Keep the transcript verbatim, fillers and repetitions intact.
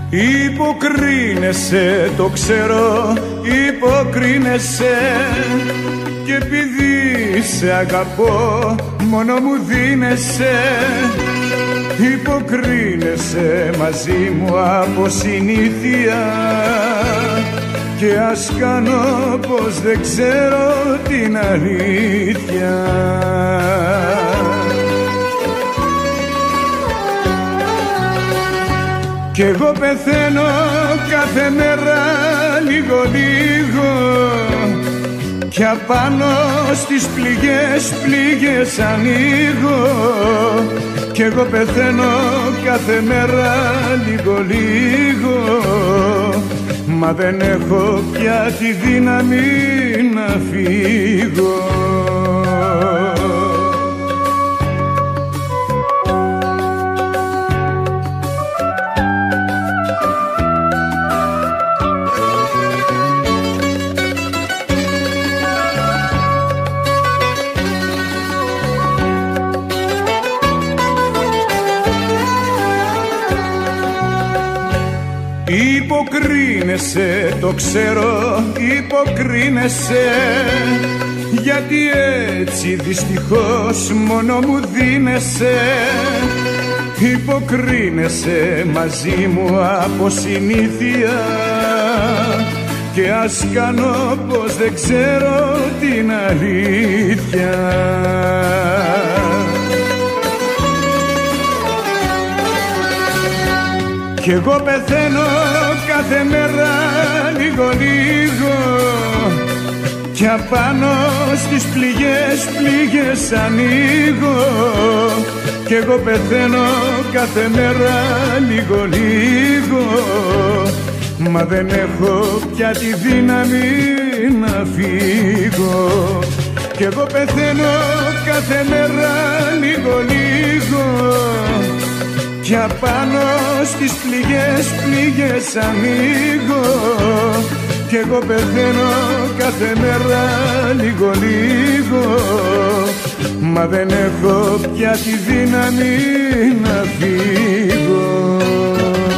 Υποκρίνεσαι, το ξέρω, υποκρίνεσαι, και επειδή σε αγαπώ μόνο μου δίνεσαι. Υποκρίνεσαι μαζί μου από συνήθεια, και ας κάνω πως δεν ξέρω την αλήθεια. Κι εγώ πεθαίνω κάθε μέρα λίγο λίγο, κι απάνω στις πληγές πληγές ανοίγω. Κι εγώ πεθαίνω κάθε μέρα λίγο λίγο, μα δεν έχω πια τη δύναμη να φύγω. Υποκρίνεσαι, το ξέρω, υποκρίνεσαι, γιατί έτσι δυστυχώς μόνο μου δίνεσαι. Υποκρίνεσαι μαζί μου από συνήθεια, και ας κάνω πως δεν ξέρω την αλήθεια. Κι εγώ πεθαίνω κάθε μέρα λίγο λίγο, κι απάνω στις πληγές πληγές ανοίγω. Κι εγώ πεθαίνω κάθε μέρα λίγο λίγο, μα δεν έχω πια τη δύναμη να φύγω. Κι εγώ πεθαίνω κάθε μέρα λίγο λίγο, κι απάνω στις πληγές πληγές ανοίγω. Κι εγώ πεθαίνω κάθε μέρα λίγο λίγο, μα δεν έχω πια τη δύναμη να φύγω.